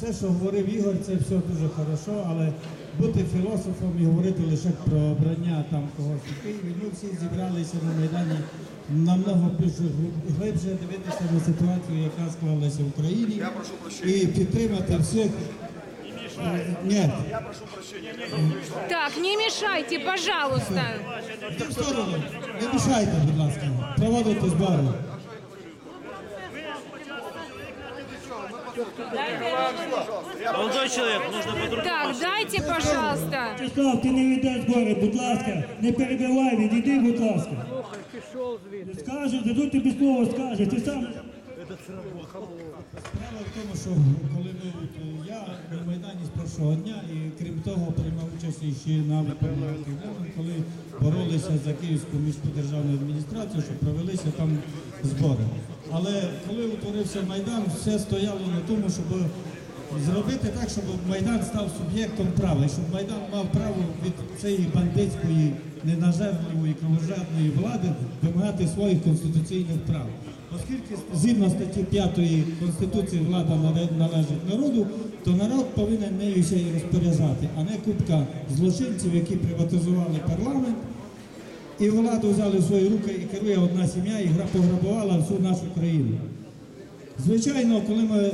все, що говорив Ігор, це все дуже хорошо, але бути філософом і говорити лише про обрання там когось у Києві, ми всі зібралися на Майдані намного більш глибше дивитися на ситуацію, яка склалася в Україні, і підтримати всіх. Нет. Я прошу прощения. Так, не мешайте, пожалуйста. Йдіть в сторону, не мішайте, будь ласка, проводити збори. Молодой человек, нужно по-другому. Так, дайте, пожалуйста. Числав, ти не ведеш збори, будь ласка, не перебивай, відійди, будь ласка. Скажеш, дадуть тобі слово, скажеш, ти сам. Справа в тому, що коли я на Майдані з першого дня і крім того приймав участь ще на виконанні, коли боролися за Київську міську державну адміністрацію, щоб провелися там збори. Але коли утворився Майдан, все стояло на тому, щоб зробити так, щоб Майдан став суб'єктом права, і щоб Майдан мав право від цієї бандитської, ненажерливої, кровожадної влади вимагати своїх конституційних прав. Оскільки згідно статті 5 Конституції влада належить народу, то народ повинен нею ще й розпоряджати, а не купка злочинців, які приватизували парламент, і владу взяли в свої руки і керує одна сім'я, і пограбувала всю нашу країну. Звичайно, коли ми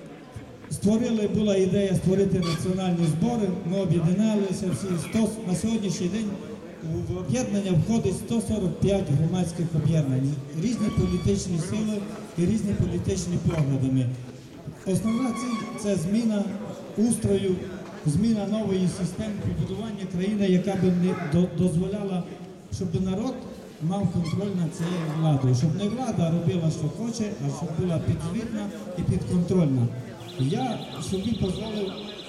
була ідея створити національні збори, ми об'єдналися всі. На сьогоднішній день в об'єднання входить 145 громадських об'єднань, різні політичні сили і різні політичні погляди. Основна ціль – це зміна устрою, зміна нової системи побудування країни, яка б не дозволяла, щоб народ мав контроль над цією владою, щоб не влада робила, що хоче, а щоб була підзвітна і підконтрольна. Я собі дозволив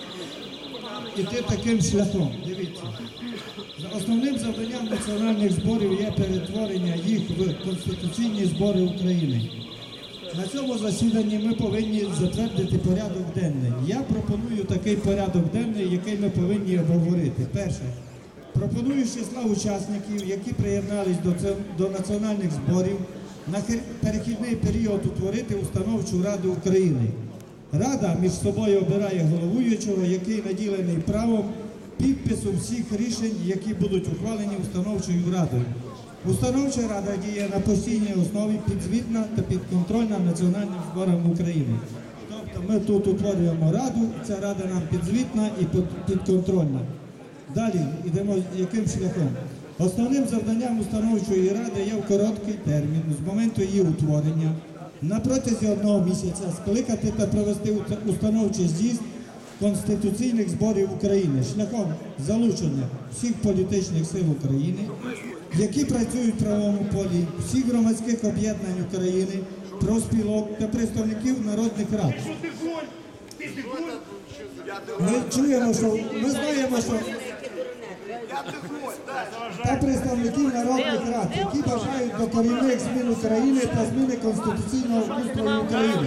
іти таким шляхом. Дивіться. Основним завданням національних зборів є перетворення їх в конституційні збори України. На цьому засіданні ми повинні затвердити порядок денний. Я пропоную такий порядок денний, який ми повинні обговорити. Перше. Пропоную з числа учасників, які приєднались до національних зборів, на перехідний період утворити Установчу Раду України. Рада між собою обирає головуючого, який наділений правом підпису всіх рішень, які будуть ухвалені Установчою Радою. Установча Рада діє на постійній основі, підзвітна та підконтрольна Національним зборам України. Тобто ми тут утворюємо Раду, ця Рада нам підзвітна і підконтрольна. Далі йдемо яким шляхом. Основним завданням Установчої Ради є в короткий термін, з моменту її утворення, на протязі 1 місяця скликати та провести установчий з'їзд Конституційних зборів України шляхом залучення всіх політичних сил України, які працюють в правовому полі, всіх громадських об'єднань України, профспілок та представників народних рад. Ми чуємо, що ми знаємо, що та представників народних рад, які бажають докорінних змін України та зміни конституційного устрою України.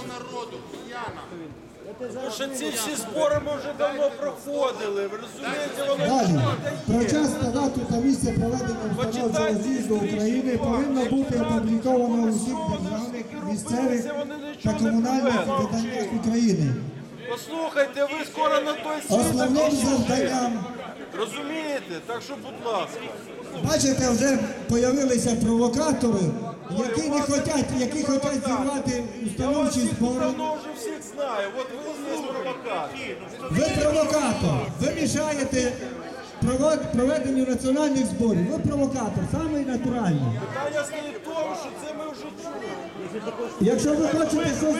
Що ці всі збори ми вже давно проходили, ви розумієте, вони Далі, про час та дату та місце проведення установчого з'їзду України повинно бути опубліковано у всіх державних, місцевих та комунальних виданнях України. Послухайте, ви скоро на той світ. Основним завданням, Розумієте? Так що, будь ласка. бачите, вже з'явилися провокатори, які хочуть зірвати установчі збори. Давно вже всіх знаю, от ви є провокатор. Ви провокатор, ви мішаєте проведенню національних зборів. Ви провокатор, самий натуральний. Питання стоїть в тому, що це ми вже чули. Якщо ви хочете щось...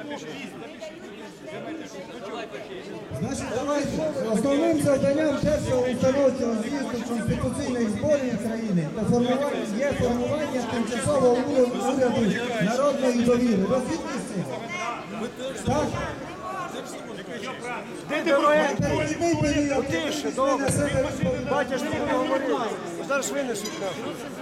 Значить, давайте. Основним завданням першого установчого з'їзду Конституційних зборів України є формування тимчасового уряду народної довіри. Ви згідні з цим? Так? Перехідний період. Тише, добре. Батя ж не говорив. Зараз винесуть нас.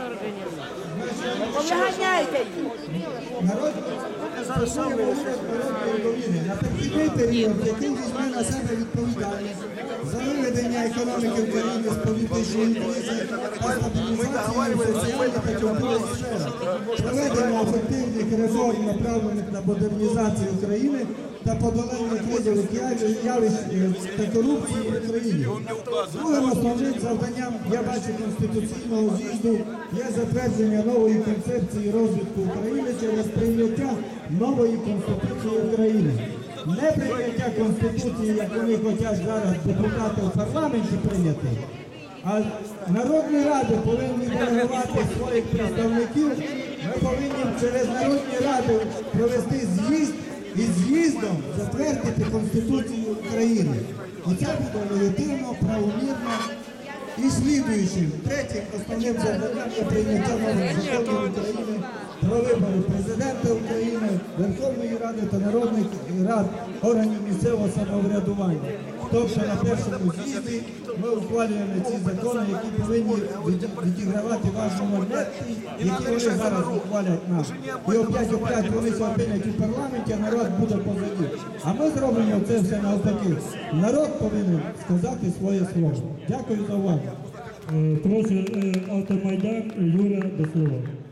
Наганяйте їх. Народ формує уряд народної довіри. На перехідний період, який візьме на себе відповідальність за виведення економіки України з політичної кризи та стабілізацію соціальної та культурної сфери, проведення ефективних реформ, направлених на модернізацію України та подолання кризових явищ та корупції в країні. Другим основним завданням, я бачу, Конституційного з'їзду є затвердження нової концепції розвитку України через прийняття нової Конституції України. Не прийняття Конституції, як вони хочуть зараз депутати в парламенті прийняти, а Народні ради повинні делегувати своїх представників, ми повинні через Народні ради провести з'їзд і з'їздом затвердити Конституцію України. І це буде легітимно, правомірно. І слідуючим, третім основним завданням є прийняття нових законів України про вибори Президента України, Верховної Ради та народних рад органів місцевого самоврядування. Тобто на першому з'їзді ми ухвалюємо ці закони, які повинні відігравати важливу роль, які вони зараз ухвалять нам. І опять вони це опинять у парламенті, а народ буде позаді. А ми зробимо це все навпаки. Народ повинен сказати своє слово. Дякую за увагу. Прошу Автомайдан Юрія до слова.